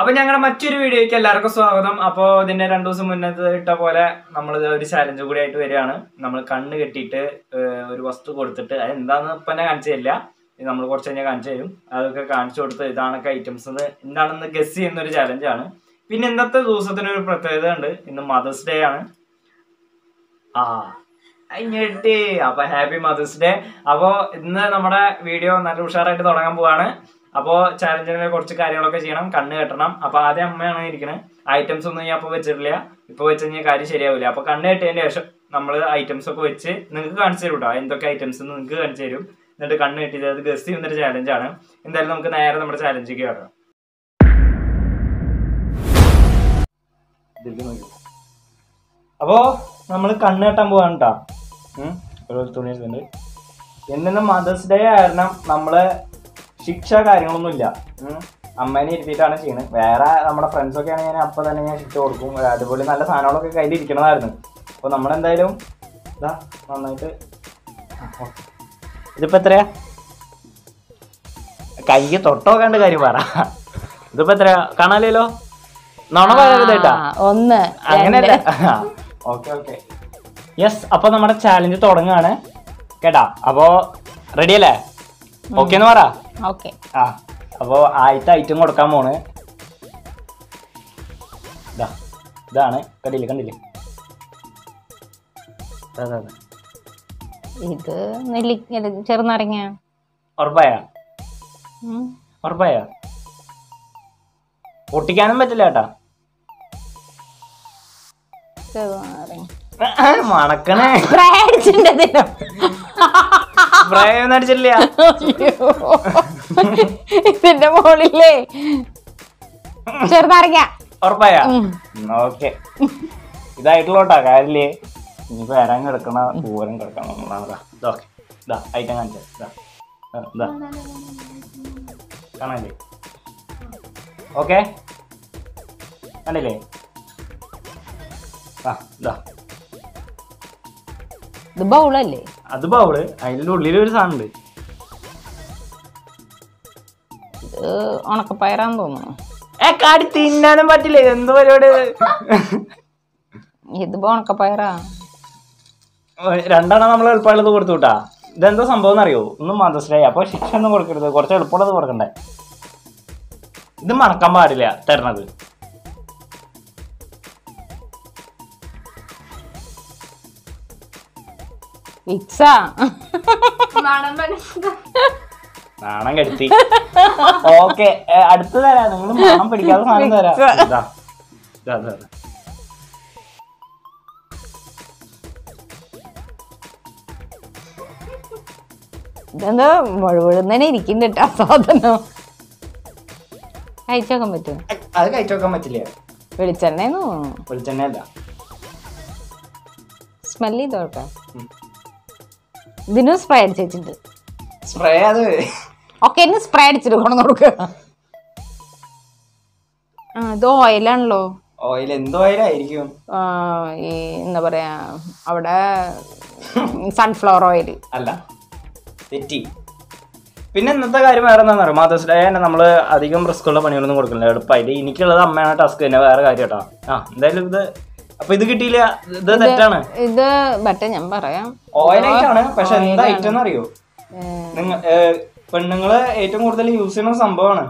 അപ്പൊ ഞങ്ങളുടെ മറ്റൊരു വീഡിയോയ്ക്ക് എല്ലാവർക്കും സ്വാഗതം. അപ്പോൾ ഇതിന്റെ 2 ദിവസം മുന്നേ ഇട്ട പോലെ നമ്മൾ ഒരു ചാലഞ്ച് കൂടി ആയിട്ട് വരികയാണ്. നമ്മൾ കണ്ണ് കെട്ടിയിട്ട് ഒരു വസ്തു കൊടുത്തിട്ട് അത് എന്താണെന്ന് ഇപ്പം തന്നെ കാണിച്ചു തരില്ല, നമ്മൾ കുറച്ച് കഴിഞ്ഞാൽ കാണിച്ചു തരും. അതൊക്കെ കാണിച്ചു കൊടുത്ത് ഇതാണൊക്കെ ഐറ്റംസ് എന്താണെന്ന് ഗസ് ചെയ്യുന്ന ഒരു ചാലഞ്ചാണ്. പിന്നെ ഇന്നത്തെ ദിവസത്തിനൊരു പ്രത്യേകത ഉണ്ട്. ഇന്ന് മദേഴ്സ് ഡേ ആണ്. അതിഞ്ഞിട്ട് അപ്പൊ ഹാപ്പി മദേഴ്സ് ഡേ. അപ്പോൾ ഇന്ന് നമ്മുടെ വീഡിയോ നല്ല ഉഷാറായിട്ട് തുടങ്ങാൻ പോവാണ്. അപ്പോൾ ചാലഞ്ചിനെ കുറച്ച് കാര്യങ്ങളൊക്കെ ചെയ്യണം, കണ്ണ് കെട്ടണം. അപ്പൊ ആദ്യം അമ്മയാണ് ഇരിക്കണത്. ഐറ്റംസ് ഒന്നും ഞാൻ അപ്പോൾ വെച്ചിട്ടില്ല. ഇപ്പൊ വെച്ച് കഴിഞ്ഞാൽ കാര്യം ശരിയാവില്ല. അപ്പൊ കണ്ണ് കെട്ടിയതിന് ശേഷം നമ്മൾ ഐറ്റംസ് ഒക്കെ വെച്ച് നിങ്ങൾക്ക് കാണിച്ചു തരും കേട്ടോ. എന്തൊക്കെ ഐറ്റംസ് നിങ്ങൾക്ക് കാണിച്ചു തരും. എന്നിട്ട് കണ്ണ് കെട്ടിയത് അത് ഗസ് ചെയ്യുന്നൊരു ചാലഞ്ചാണ്. എന്തായാലും നമുക്ക് നേരെ നമ്മുടെ ചാലഞ്ചിലേക്ക് കയറാം. അപ്പോ നമ്മൾ കണ്ണ് കെട്ടാൻ പോവാണ് കേട്ടോ. തുണി എടുത്തിട്ടുണ്ട്. ഇന്ന് മദേഴ്സ് ഡേ കാരണം നമ്മള് ശിക്ഷ കാര്യങ്ങളൊന്നുമില്ല. അമ്മേനെ ഇരുത്തിയിട്ടാണ് ചെയ്യുന്നത്. വേറെ നമ്മുടെ ഫ്രണ്ട്സൊക്കെ ആണെങ്കിൽ ഞാൻ അപ്പം തന്നെ ഞാൻ ശിക്ഷ കൊടുക്കും. അതുപോലെ നല്ല സാധനങ്ങളൊക്കെ കയ്യിൽ ഇരിക്കണമായിരുന്നു. അപ്പോൾ നമ്മളെന്തായാലും ഇതാ നന്നായിട്ട് ഇതിപ്പോൾ എത്രയാ കൈ തൊട്ടോ കണ്ട് കാര്യം പറ. ഇതിപ്പോൾ എത്രയാ കാണാലോ? നുണ പറയരുതേട്ടാ. അങ്ങനെയല്ല. Okay yes. അപ്പോൾ നമ്മുടെ ചാലഞ്ച് തുടങ്ങുകയാണ് കേട്ടാ. അപ്പോൾ റെഡി അല്ലേ? ഓക്കെ എന്ന് പറ. അപ്പോ ആദ്യത്തെ ഐറ്റം കൊടുക്കാൻ പോണ്. ഇതാണ്. കണ്ടില്ലേ? ഇത് ചെറുനാരങ്ങ. ഉറപ്പായ പൊട്ടിക്കാനും പറ്റില്ല കേട്ടാ. മണക്കണേ. പ്രായം അടിച്ചില്ല. ഇതിന്റെ മോളില്ലേ ചെറുനാരങ്ങ. ഉറപ്പായ? ഓക്കെ. ഇതായിട്ടുള്ളോട്ടാ കാര്യല്ലേ. ഇനിയിപ്പോ വരാൻ കിടക്കണ പൂരം കിടക്കണം. ഐറ്റം കാണിച്ചേ. കാണാല്ലേ? ഓക്കെ കണ്ടില്ലേ? ഇത് ബൗളല്ലേ? അത് ബൗള്. അതിന്റെ ഉള്ളിൽ ഒരു സാധനം ഉണ്ട്. ഇത് ഉണക്കപ്പയറാന്ന് തോന്നുന്നു. കാടി തിന്നാനും പറ്റില്ല. എന്ത് പരിപാടി? ഇതിപ്പോ ഉണക്കപ്പയറാ. രണ്ടെണ്ണം നമ്മൾ എളുപ്പമുള്ളത് കൊടുത്തു വിട്ടാ. ഇതെന്താ സംഭവം എന്നറിയോ? ഒന്നും മദേഴ്സ് ഡേ. അപ്പൊ ശിക്ഷ ഒന്നും കൊടുക്കരുത്. കുറച്ച് എളുപ്പമുള്ളത് കൊടുക്കണ്ടേ. ഇത് മണക്കാൻ പാടില്ല തരണത്. നാണം കെടുത്തി. ഓക്കെ അടുത്ത് തരാം. നിങ്ങൾ മണം പിടിക്കാതെ സാധനം തരാം. ഇതെന്താ മുഴുവഴുന്നനെ ഇരിക്കുന്നുണ്ട് ആ സാധനം. കഴിച്ചോക്കാൻ പറ്റുമോ? അത് കഴിച്ചോക്കാൻ പറ്റില്ല. വെളിച്ചെണ്ണ വെളിച്ചെണ്ണയല്ല. സ്മെല് ചെയ്തോട്ടെ. ഇതിനും സ്പ്രേ അടിച്ചിട്ടുണ്ട്. സ്പ്രേ അത് ഒക്കെ സ്പ്രേ അടിച്ചിട്ട് കൊണ്ടു കൊടുക്കുക. ഇത് ഓയിലാണല്ലോ. ഓയിൽ എന്ത് ഓയിലായിരിക്കും? ഈ എന്താ പറയാ അവിടെ സൺഫ്ലവർ ഓയിൽ അല്ല. തെറ്റി. പിന്നെ ഇന്നത്തെ കാര്യം വേറെ എന്താണെന്ന് അറിയാം. മദേഴ്സ് ഡേ തന്നെ നമ്മള് അധികം റിസ്ക്കുള്ള പണികളൊന്നും കൊടുക്കുന്നില്ല. എളുപ്പമായിട്ട് എനിക്കുള്ളത് അമ്മയാണ് ടാസ്ക് തന്നെ. വേറെ കാര്യം കേട്ടോ. എന്തായാലും ഇത് അപ്പൊ ഇത് കിട്ടിയില്ല. ഇത് തെറ്റാണ്. ഇത് ബട്ട് ഞാൻ പറയാം ഓയിലായിട്ടാണ്. പക്ഷെ എന്താ ഐറ്റം അറിയോ? പെണ്ണുങ്ങള് ഏറ്റവും കൂടുതൽ യൂസ് ചെയ്യുന്ന സംഭവമാണ്.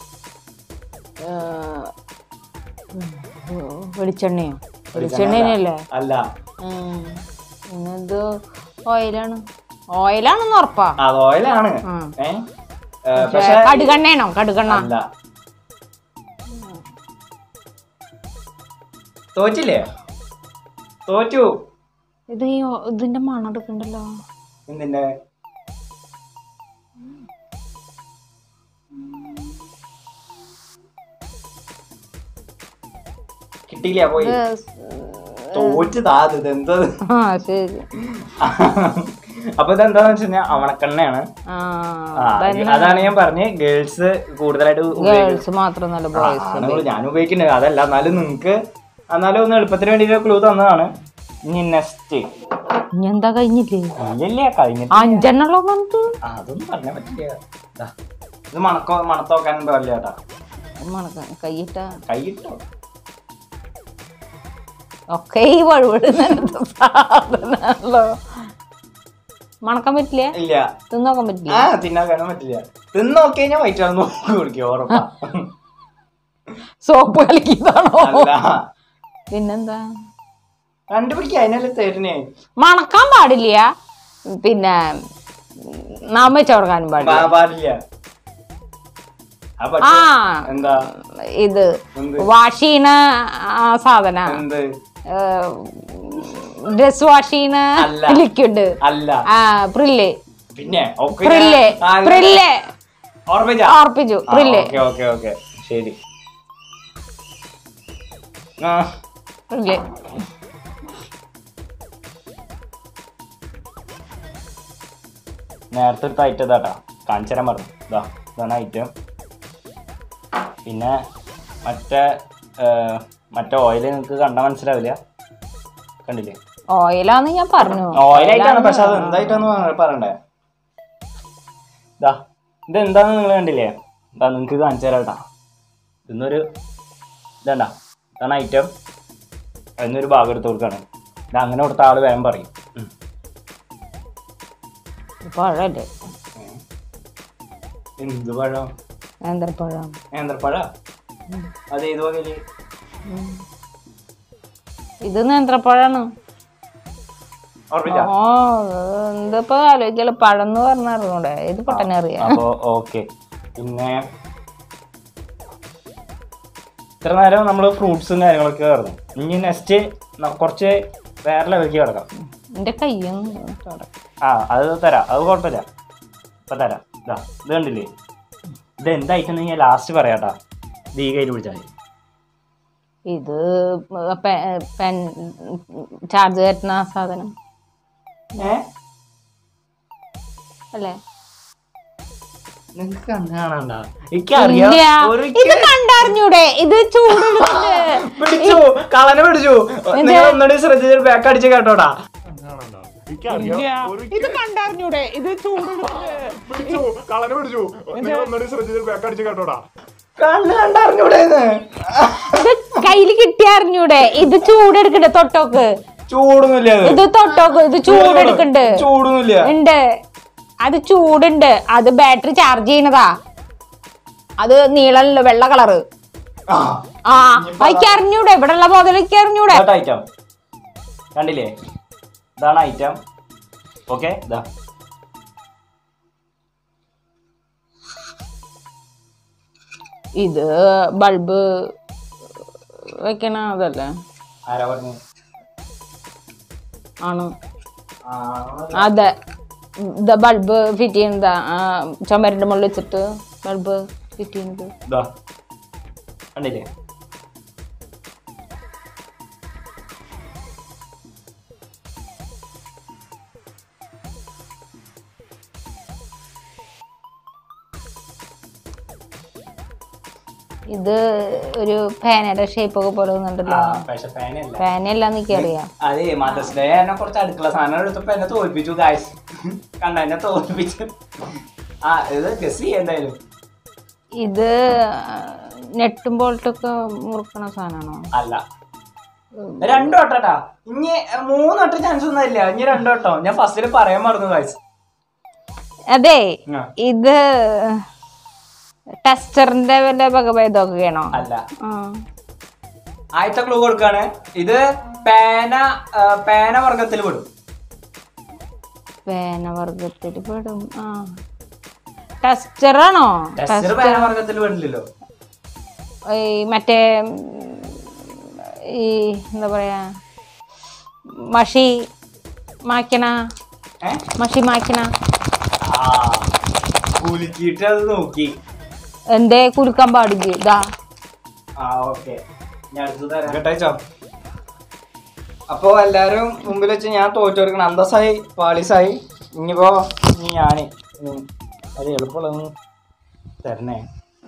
വെളിച്ചെണ്ണയോ? വെളിച്ചെണ്ണയല്ലേ? അല്ല. ഇത് ഓയിലാണെന്ന് ഉറപ്പാ. അത് ഓയിലാണ്. കടുകെണ്ണയാണോ? കടുകെണ്ണ അല്ല. തോറ്റില്ലേ? തോറ്റു. ഇത് ഇതിന്റെ മണം എടുക്കണ്ടല്ലോ. എന്തിന്റെ? കിട്ടിയില്ല. പോയി. തോറ്റതാ. ഇതെന്താ? അപ്പൊ ഇതെന്താന്ന് വെച്ച് കഴിഞ്ഞാൽ അവണക്കെണ്ണയാണ്. അതാണ് ഞാൻ പറഞ്ഞ് ഗേൾസ് കൂടുതലായിട്ട് ഞാൻ ഉപയോഗിക്കുന്നത്. അതല്ല എന്നാലും നിങ്ങക്ക് എന്നാലും ഒന്ന് എളുപ്പത്തിന് വേണ്ടി ക്ലൂ തന്നതാണ്. ഇനി നെക്സ്റ്റ് എന്താ കഴിഞ്ഞില്ലേ? ഇല്ല കഴിഞ്ഞിട്ട് 5 എണ്ണം അതൊന്നും പറഞ്ഞാൽ പറ്റില്ല. ഇത് മണത്തോക്കാനും പാടില്ല കേട്ടാ. കൈയിട്ടോ ഒക്കെ ഈ വഴുവഴുന്ന സാധനല്ലോ. മണക്കാൻ പറ്റില്ല? ഇല്ല. തിന്നോക്കാൻ പറ്റില്ല? തിന്നാക്കാനും പറ്റില്ല. തിന്നോക്കി കഴിഞ്ഞാൽ വയറ്റാണെന്ന് കുടിക്കും ഉറപ്പാ. സോപ്പ് കളിക്കുന്നതാണോ? പിന്നെന്താ കണ്ടുപിടിക്കുക, അതിനല്ലേ തരുന്നേ. മണക്കാൻ പാടില്ല, പിന്നെ നാം വെച്ചോർക്കാനും പാടില്ല. ആ എന്താ ഇത് വാഷ് ചെയ്യണ സാധന, ഡ്രസ് വാഷ് ചെയ്യണ ലിക്വിഡ് അല്ല. പ്രില്ല്. പിന്നെ പ്രില്ല് പ്രില്ല് ഓർപ്പിച്ചു. പ്രില്ല്. ശരി. പ്രില്ല്. നേരത്തെ ഒരു ഐറ്റം ഇതാട്ടാ, കാണിച്ചു തരാൻ പറഞ്ഞു. ഇതാണ് ഐറ്റം. പിന്നെ മറ്റേ ഓയിൽ നിങ്ങൾക്ക് കണ്ടാൽ മനസ്സിലാവില്ല. കണ്ടില്ലേ? ഓയിലാന്ന് ഞാൻ പറഞ്ഞു. ഓയിലായിട്ടാണ്, പക്ഷെ അത് എന്തായിട്ടാന്ന് പറയണ്ടേ. ഇതെന്താന്ന് നിങ്ങൾ കണ്ടില്ലേ? നിങ്ങൾക്ക് കാണിച്ചു തരാം കേട്ടാ. ഇതാണ് ഐറ്റം. അതിനൊരു ഭാഗം എടുത്ത് കൊടുക്കാണ്. ഇത് അങ്ങനെ കൊടുത്ത ആള് വേഗം പറയും. പഴല്ലേ? എന്ത് പഴം? നേന്ത്രപ്പഴ. അത് ഏത് വകയില്? ഇത് നേന്ത്രപ്പഴാണ്. എന്തിപ്പോ ആലോചിക്കല്, പഴം എന്ന് പറഞ്ഞൂടെ? ഇത് പെട്ടെന്ന് അറിയാം. അപ്പൊ ഓക്കെ. പിന്നെ ഇത്ര നേരം നമ്മള് ഫ്രൂട്ട്സും കാര്യങ്ങളൊക്കെ കിടന്നു. ഇനി നെക്സ്റ്റ് കുറച്ച് വേറെ ലെവലിലേക്ക് കിടക്കാം. എന്റെ കയ്യും അത് തരാം, അത് കുഴപ്പമില്ല. ഇപ്പൊ തരാം. ഇത് കണ്ടില്ലേ? ഇത് എന്തായിട്ടെന്ന് ഞാൻ ലാസ്റ്റ് പറയാട്ടാ. ഇത് ഈ കയ്യിൽ പിടിച്ചാൽ ഇത് പെൻ ചാർജ് കയറ്റുന്ന സാധനം അല്ലേ? നിങ്ങക്ക് കാണണ്ട. ഇത് കണ്ടറിഞ്ഞൂടെ? ഇത് പിടിച്ചു, കളനെ പിടിച്ചു. ഒന്നുകൂടി ശ്രദ്ധിച്ചു ബാക്ക് അടിച്ച് കേട്ടോടാ. ഇത് കണ്ടറിഞ്ഞൂടെ? ഇത് കയ്യില് കിട്ടിയറിഞ്ഞൂടെ? ഇത് ചൂടെടുക്കണ്ടേ? തൊട്ടോക്ക്. ചൂടൊന്നുമില്ല. ഇത് തൊട്ടോക്ക്. ഇത് ചൂടെടുക്കണ്ട്. ചൂടൊന്നുമില്ല. ഉണ്ട്, അത് ചൂടുണ്ട്. അത് ബാറ്ററി ചാർജ് ചെയ്യണതാ. അത് നീളല്ലോ, വെള്ള കളറ്. അറിഞ്ഞൂടെ? ഇവിടെ ഉള്ള ബോധലേക്ക് അറിഞ്ഞൂടെ? കണ്ടില്ലേ? ഇതാണ് ഐറ്റം. ഓക്കെ. ഇത് ബൾബ് വെക്കണ അതല്ലേ? ആരാ പറഞ്ഞു? ആണ്. അതെ, ബൾബ് ഫിറ്റ് ചെയ്യുന്നതാ. ചുമരിന്റെ മുകളിൽ വെച്ചിട്ട് ബൾബ് ഫിറ്റ് ചെയ്യുന്നത്. കണ്ടില്ലേ? ഇത് ഒരു ഫാനയുടെ ഷേപ്പ് ഒക്കെ പോലെ തോന്നുന്നുണ്ടല്ലോ. ഫാനല്ലാന്ന് എനിക്കറിയാം. അതെ, മദേഴ്സ് ഡേ എന്നെ കുറച്ച് അടുക്കള സാധനം എടുത്തപ്പോ എന്നെ തോൽപ്പിച്ചു. ഗായ്സ് കണ്ട, എന്നെ തോൽപ്പിച്ചു. ഇത് ഗസ് ചെയ്യാം എന്തായാലും. ഇത് നെട്ടും ബോൾട്ടൊക്കെ മുറുക്കണ സാധനമാണോ? അല്ല, 2 വട്ടാ. ഇനി 3 വട്ടം ചാൻസ് ഒന്നും ഇല്ല. ഇനി 2 വട്ടം. ഞാൻ ഫസ്റ്റില് പറയാൻ മറന്നു ഗായ്സ്. അതെ, ഇത് ടെസ്റ്ററിന്റെ വല്ല വകഭേദമൊക്കെയാണോ? അല്ല. ആദ്യത്തെ ക്ലൂ കൊടുക്കാണ്. ഇത് പേന വർഗത്തിൽ പെടും. പേന വർഗത്തിൽ പെടും. ടെസ്റ്ററാണോ? പേന വർഗത്തിൽ പെടില്ലല്ലോ. മറ്റേ ഈ എന്താ പറയാ, മഷി മായ്ക്കണ. കുലുക്കിട്ട് അത് നോക്കി. എന്തേ കുലുക്കാൻ പാടില്ല? ഇതാ. അപ്പൊ എല്ലാരും മുമ്പിൽ വെച്ച് ഞാൻ തോറ്റു കൊടുക്കണം. അന്തസ്സായി, പാളിസായി. ഇനിയിപ്പോ ഞാന് അത് എളുപ്പമുള്ളതൊന്നും തരണേ.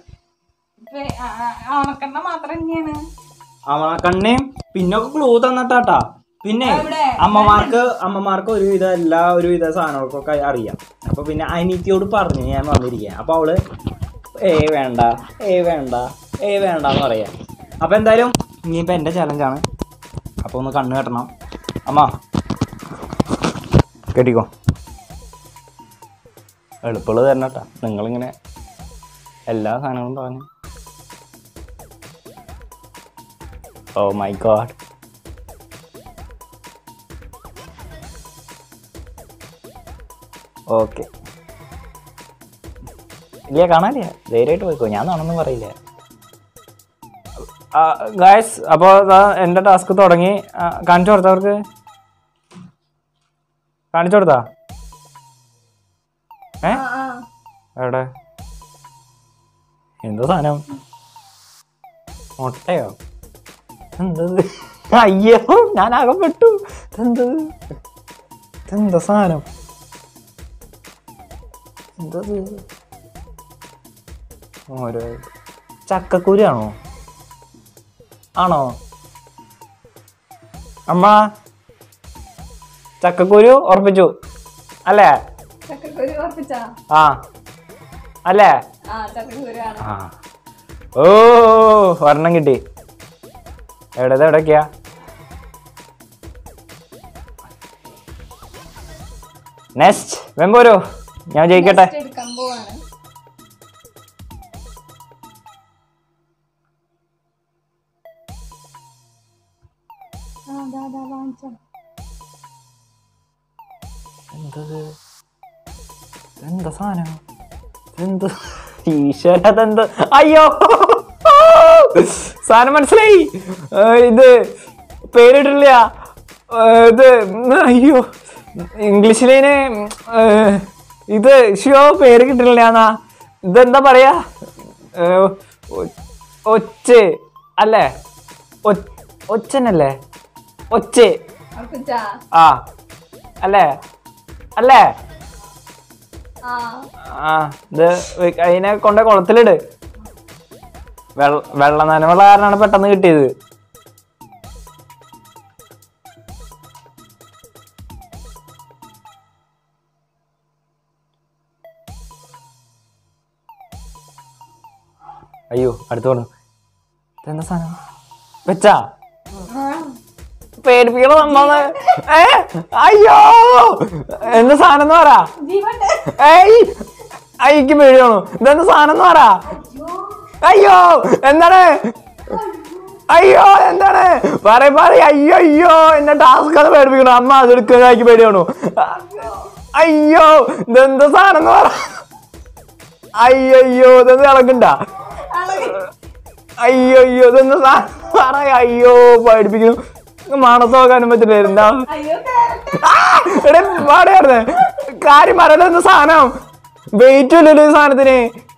ഓണക്കണ്ണ മാത്രം തന്നെയാണ്. ഓണക്കണ്ണയും പിന്നൊക്കെ ക്ലൂ തന്നിട്ടാട്ടാ. പിന്നെ അമ്മമാർക്ക് ഒരുവിധ സാധനങ്ങൾക്കൊക്കെ അറിയാം. അപ്പൊ പിന്നെ അനിയത്തിയോട് പറഞ്ഞു ഞാൻ വന്നിരിക്കുക. അപ്പൊ അവള് വേണ്ട വേണ്ടെന്ന് പറയാം. അപ്പോൾ എന്തായാലും ഇനിയിപ്പോൾ എൻ്റെ ചലഞ്ചാണ്. അപ്പോൾ ഒന്ന് കണ്ണ് കെട്ടണം. അമ്മ കെട്ടിക്കോ. എളുപ്പമുള്ളത് തരണം കേട്ടോ. നിങ്ങളിങ്ങനെ എല്ലാ സാധനങ്ങളും പറഞ്ഞു. Oh my God. ഓക്കെ ഇല്ല കാണാനില്ല, ധൈര്യമായിട്ട് പോയിക്കോ, ഞാൻ നാണൊന്നും പറയില്ല. ഗായ്സ് അപ്പോൾ എൻ്റെ ടാസ്ക് തുടങ്ങി. കാണിച്ചു കൊടുത്തവർക്ക് കാണിച്ചു കൊടുത്താ? എവിടെ എന്തോ സാധനം? മുട്ടയോ? എന്തത്? അയ്യോ ഞാൻ അകപ്പെട്ടു. എന്താ സാധനം? എന്തത്? ഓരോ ചക്കക്കുരുയാണോ? ആണോ അമ്മ? ചക്കക്കുരു ഉറപ്പിച്ചു അല്ലേ? ആ അല്ലേ? ആ ഓ ഒരെണ്ണം കിട്ടി. എവിടെയൊക്കെയാ? നെക്സ്റ്റ് വെമ്പോരോ, ഞാൻ ജയിക്കട്ടെ. എന്താ സാധനം? എന്ത് ഈശ്വരതെന്ത്? അയ്യോ സാധനം മനസ്സിലായി. ഇത് പേരിട്ടില്ല. ഇത് അയ്യോ ഇംഗ്ലീഷിലേന് ഇത് ഷോ പേര് കിട്ടില്ല എന്നാ. ഇതെന്താ പറയാ? ഒച്ച അല്ലേ? ഒച്ചനല്ലേ? ഒച്ച ആ അല്ലേ? അല്ലേ? ആ ഇത് അതിനെ കൊണ്ട് കുളത്തിലിട്. വെള്ളം നനവുള്ള കാരണമാണ് പെട്ടെന്ന് കിട്ടിയത്. അയ്യോ അടുത്ത് പറഞ്ഞു. എന്താ സാധനം? വെച്ചാ പേടിപ്പിക്കണ സംഭവം. അയ്യോ എന്താ സാധനം എന്ന് പറ. അയ്ക്ക് പേടിയാണോ? ഇതെന്താ സാധനം എന്ന് പറ. അയ്യോ എന്താണ്? അയ്യോ എന്താണ്? പറ. അയ്യോ അയ്യോ എന്നെ ടാസ്ക് അത് പേടിപ്പിക്കണോ? അമ്മ അതെടുക്കുന്ന അയക്ക് പേടിയാണോ? അയ്യോ ഇതെന്താ സാധനം എന്ന് പറ. അയ്യോ ഇതെന്ത് ഇളക്കണ്ട? അയ്യോ ഇതെന്താ സാധനം പറ. അയ്യോ പേടിപ്പിക്കുന്നു. മണത്ത് നോക്കാനും പറ്റില്ല. എന്താ പാടായിരുന്നേ കാര്യം പറയല. എന്താ സാധനം? വെയിറ്റ് ഇല്ലല്ലോ ഈ സാധനത്തിന്.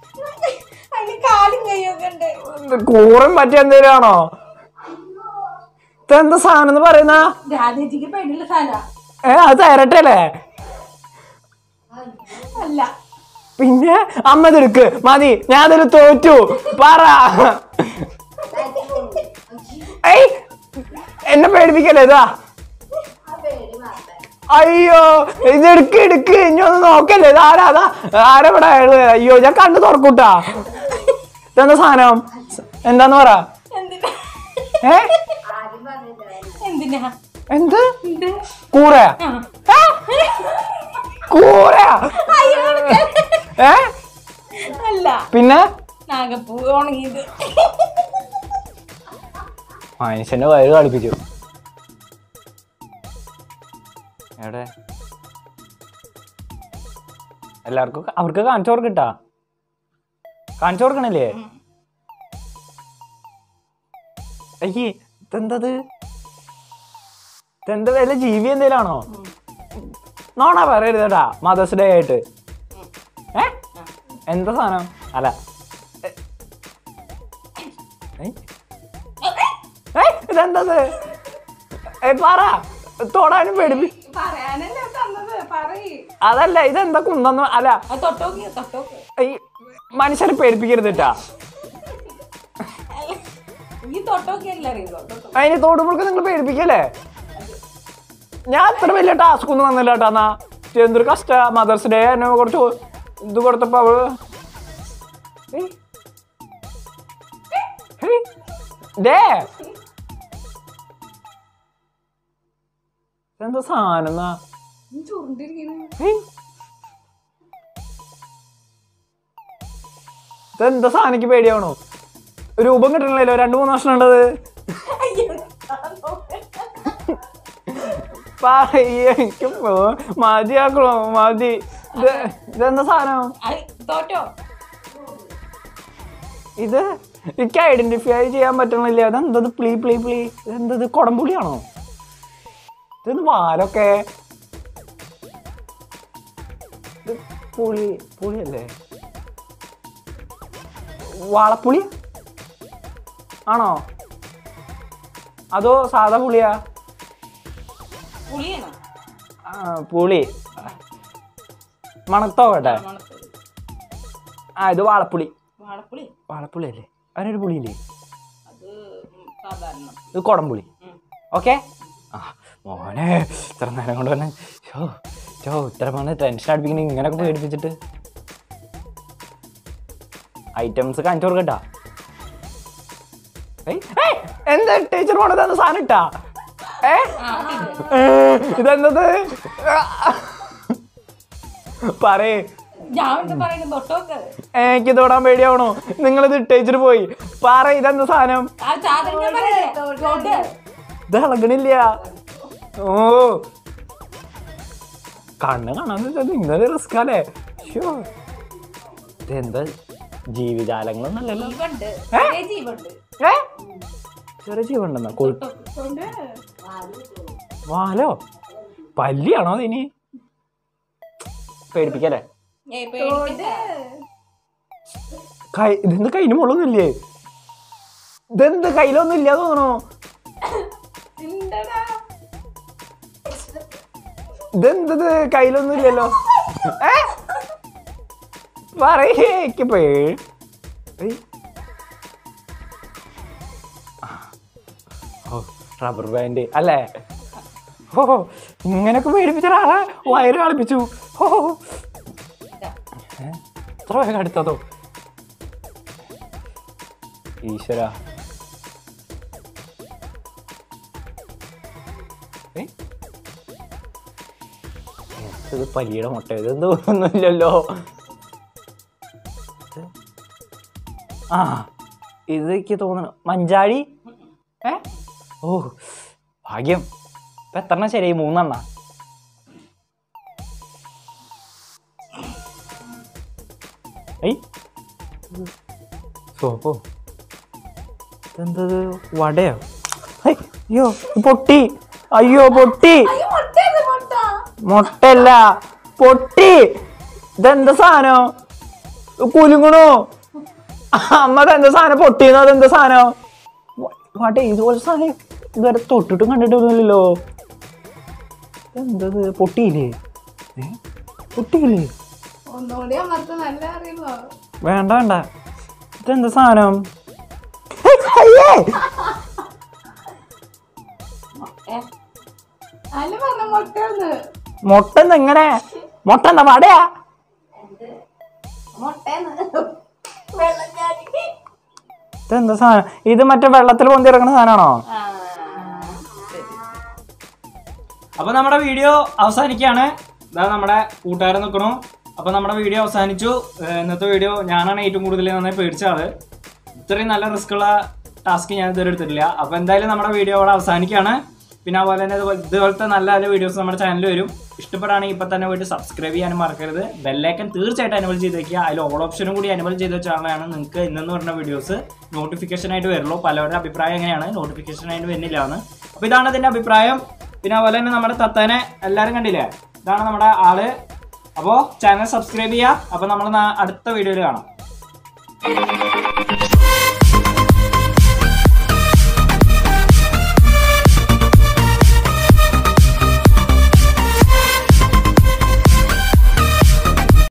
കൂറും പറ്റിയ എന്തേലും ആണോ? ഇതെന്താ സാധനം എന്ന് പറയുന്ന? അത് തരട്ടല്ലേ? പിന്നെ അമ്മ ഇതെടുക്ക് മതി. ഞാൻ അതിൽ തോറ്റു. പറ. എന്നെ പേടിപ്പിക്കല്ലേ? ഇതാ അയ്യോ ഇതെടുക്ക് ഇനി ഒന്ന് നോക്കല്ലേ? ഇത് ആരെവിടെ? അയ്യോ ഞാൻ കണ്ണു തുറക്കൂട്ടാ. ഇതെന്താ സാധനം? എന്താന്ന് പറ. എന്ത് കൂറയാ? കൂറയാ? പിന്നെ മനുഷ്യന്റെ വയറ് കളിപ്പിച്ചു. എവിടെ എല്ലാവർക്കും അവർക്ക് കാണിച്ചു കൊടുക്കട്ടാ? കാണിച്ചു കൊടുക്കണല്ലേ? അയ്യേ ഇതെന്തത്? ഇതെന്താ വല്ല ജീവി എന്തേലാണോ? നോണാ പറയരുതേട്ടാ മദേഴ്സ് ഡേ ആയിട്ട്. എന്താ സാധനം? അല്ല ഇതെന്തത്? പറ. തൊടാനും പേടിപ്പി. അതല്ല ഇതെന്താ കുന്തന്ന്? അല്ല മനുഷ്യരെ പേടിപ്പിക്കരുതട്ടാ. അതിന് തൊടുമ്പോഴൊക്കെ നിങ്ങൾ പേടിപ്പിക്കല്ലേ? ഞാൻ അത്ര വലിയ ടാസ്ക് ഒന്നും വന്നില്ല കേട്ടാ. എന്നാ എന്തൊരു കഷ്ട. മദേഴ്സ് ഡേ എന്നെ കുറച്ച് ഇത് കൊടുത്തപ്പോ അവള് എന്താ സാധനം ഇതെന്താ സാധനക്ക് പേടിയാവണോ? രൂപം കിട്ടണല്ലോ, 2-3 വർഷം ഉണ്ടത്. എനിക്ക് മതിയാക്കണോ? മതി. ഇതെന്താ സാധനം? ഇത് എനിക്ക് ഐഡന്റിഫൈ ചെയ്യാൻ പറ്റണില്ല. ഇതെന്തത്? പ്ലീ പ്ലീ പ്ലീ ഇതെന്തത്? കൊടംപുളിയാണോ? ഇതെന്ത് വാലൊക്കെ? ഇത് പുളിയല്ലേ? വാളപ്പുളി ആണോ അതോ സാധാ പുളിയാ? പുളി മണത്തോട്ടെ. ഇത് വാളപ്പുളി. വാളപ്പുളി അല്ലേ? അതിനൊരു പുളിയില്ലേ? ഇത് കൊടംപുളി. ഓക്കെ. മോനെ ഇത്ര നേരം കൊണ്ട് തന്നെ ഇത്ര മോനെ ടെൻഷൻ അടുപ്പിക്കണ ഇങ്ങനെയൊക്കെ പേടിപ്പിച്ചിട്ട്. ഐറ്റംസ് കാണിച്ചു കൊടുക്കട്ടാ. എന്താ ടീച്ചർ കൊണ്ടുവന്ന സാധനം ഇട്ടാ? ഇതെന്തത്? പറയേ. എനിക്ക് തൊടാൻ പേടിയാവണോ? നിങ്ങളിത് ഇട്ടേച്ചിട്ട് പോയി. പറ ഇതെന്താ സാധനം? ഇത് ഇളകണില്ല. ഓ കണ്ണ് കാണാൻ ഇങ്ങനെ റിസ്ക് അല്ലേ? ഇതെന്താ ജീവിജാലങ്ങളൊന്നല്ലല്ലോ. ചെറിയ ജീവുണ്ടെന്നാ? വാലോ? പല്ലിയാണോ അതിന്? പേടിപ്പിക്കല്ലേ? ഇതെന്ത് കയ്യിന് മുളൊന്നുമില്ലേ? ഇതെന്ത് കയ്യിലൊന്നും ഇല്ല തോന്നണോ? ഇതെന്തത്? കയ്യിലൊന്നും ഇല്ലല്ലോ. പറയേക്ക് റബ്ബർ ബാൻഡ് അല്ലേ? ഓ ഇങ്ങനൊക്കെ പേടിപ്പിച്ച ഒരാളെ വയറ് കളിപ്പിച്ചു. ഓ എത്ര വേഗം അടുത്തതോ ഈശ്വര. ഇത് പല്ലിയുടെ മുട്ട. ഇതെന്തോ ഒന്നുമില്ലല്ലോ. ഇതൊക്കെ തോന്നണ മഞ്ചാടി. ഓ ഭാഗ്യം. ഇപ്പൊ 3 ശരിയായി? 3 സോപ്പോ? ഇതെന്തത്? വടയോ? അയ്യോ പൊട്ടി. അയ്യോ പൊട്ടി. മുട്ടല്ല പൊട്ടി. ഇതെന്താ സാധനം? കുലുങ്ങണോ? അമ്മ അതെന്താ സാധനം? പൊട്ടിന്നോ? അതെന്താ സാധനം? വട ഇതുപോലെ സാധനം ഇതുവരെ തൊട്ടിട്ടും കണ്ടിട്ടൊന്നുമില്ലല്ലോ. എന്തത്? പൊട്ടിയില്ലേ? പൊട്ടിയില്ലേ? വേണ്ട വേണ്ട. ഇതെന്താ സാധനം? മുട്ടെന്ന് എങ്ങനെ? മുട്ട എന്താ വടയാ? ഇതെന്താ സാധനം? ഇത് മറ്റേ വെള്ളത്തിൽ പൊന്തി ഇറങ്ങുന്ന സാധനമാണോ? അപ്പൊ നമ്മുടെ വീഡിയോ അവസാനിക്കാണ്. ഇതാ നമ്മുടെ കൂട്ടുകാരൻ നിൽക്കണു. അപ്പൊ നമ്മുടെ വീഡിയോ അവസാനിച്ചു. ഇന്നത്തെ വീഡിയോ ഞാനാണ് ഏറ്റവും കൂടുതൽ നന്നായി പേടിച്ച ആള്. ഇത്രയും നല്ല റിസ്ക് ഉള്ള ടാസ്ക് ഞാൻ ഇതുവരെ എടുത്തിട്ടില്ല. അപ്പൊ എന്തായാലും നമ്മുടെ വീഡിയോ അവിടെ അവസാനിക്കാണ്. പിന്നെ അതുപോലെ തന്നെ ഇതുപോലത്തെ നല്ല നല്ല വീഡിയോസ് നമ്മുടെ ചാനലിൽ വരും. ഇഷ്ടപ്പെടുകയാണെങ്കിൽ ഇപ്പം തന്നെ പോയിട്ട് സബ്സ്ക്രൈബ് ചെയ്യാനും മറക്കരുത്. ബെല്ലൈക്കൻ തീർച്ചയായിട്ടും എനേബിൾ ചെയ്ത് വയ്ക്കുക. അതിൽ ഓൾ ഓപ്ഷനും കൂടി എനേബിൾ ചെയ്ത് വെച്ചാലാണ് നിങ്ങൾക്ക് ഇന്നെന്ന് പറഞ്ഞ വീഡിയോസ് നോട്ടിഫിക്കേഷനായിട്ട് വരുള്ളൂ. പലവരുടെ അഭിപ്രായം എങ്ങനെയാണ് നോട്ടിഫിക്കേഷനായിട്ട് വരുന്നില്ല എന്ന്. അപ്പോൾ ഇതാണ് ഇതിൻ്റെ അഭിപ്രായം. പിന്നെ അതുപോലെ തന്നെ നമ്മുടെ തത്തേനെ എല്ലാവരും കണ്ടില്ലേ? ഇതാണ് നമ്മുടെ ആള്. അപ്പോൾ ചാനൽ സബ്സ്ക്രൈബ് ചെയ്യുക. അപ്പോൾ നമ്മൾ അടുത്ത വീഡിയോയിൽ കാണാം.